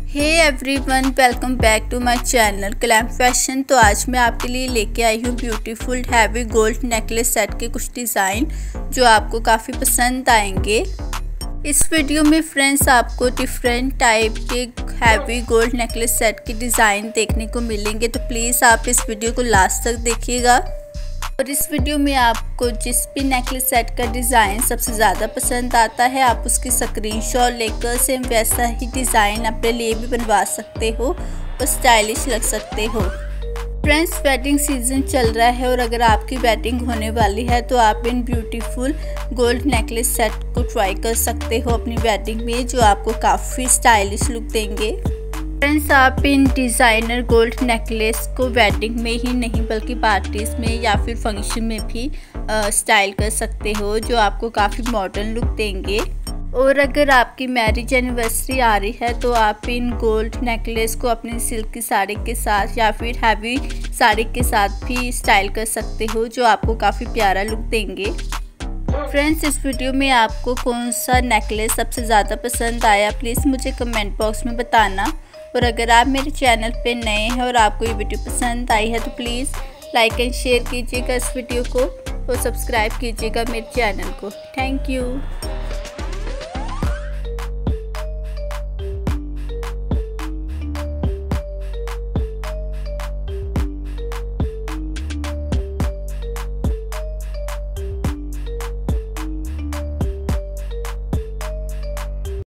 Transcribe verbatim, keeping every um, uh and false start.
Hey everyone, welcome back to my channel glam fashion. तो आज मैं आपके लिए लेके आई हूँ beautiful heavy gold necklace set के कुछ डिज़ाइन जो आपको काफ़ी पसंद आएंगे। इस वीडियो में फ्रेंड्स आपको डिफरेंट टाइप के हैवी गोल्ड नेकलेस सेट के डिज़ाइन देखने को मिलेंगे, तो प्लीज़ आप इस वीडियो को लास्ट तक देखिएगा। और इस वीडियो में आपको जिस भी नेकलेस सेट का डिज़ाइन सबसे ज़्यादा पसंद आता है, आप उसकी स्क्रीनशॉट लेकर सेम वैसा ही डिज़ाइन अपने लिए भी बनवा सकते हो और स्टाइलिश लग सकते हो। फ्रेंड्स, वेडिंग सीजन चल रहा है और अगर आपकी वेडिंग होने वाली है तो आप इन ब्यूटीफुल गोल्ड नेकलेस सेट को ट्राई कर सकते हो अपनी वेडिंग में, जो आपको काफ़ी स्टाइलिश लुक देंगे। फ्रेंड्स, आप इन डिज़ाइनर गोल्ड नेकलेस को वेडिंग में ही नहीं बल्कि पार्टीज़ में या फिर फंक्शन में भी आ, स्टाइल कर सकते हो, जो आपको काफ़ी मॉडर्न लुक देंगे। और अगर आपकी मैरिज एनिवर्सरी आ रही है तो आप इन गोल्ड नेकलेस को अपनी सिल्क की साड़ी के साथ या फिर हैवी साड़ी के साथ भी स्टाइल कर सकते हो, जो आपको काफ़ी प्यारा लुक देंगे। फ्रेंड्स, इस वीडियो में आपको कौन सा नेकलेस सबसे ज़्यादा पसंद आया, प्लीज़ मुझे कमेंट बॉक्स में बताना। और अगर आप मेरे चैनल पे नए हैं और आपको ये वीडियो पसंद आई है तो प्लीज़ लाइक एंड शेयर कीजिएगा इस वीडियो को और सब्सक्राइब कीजिएगा मेरे चैनल को। Thank you.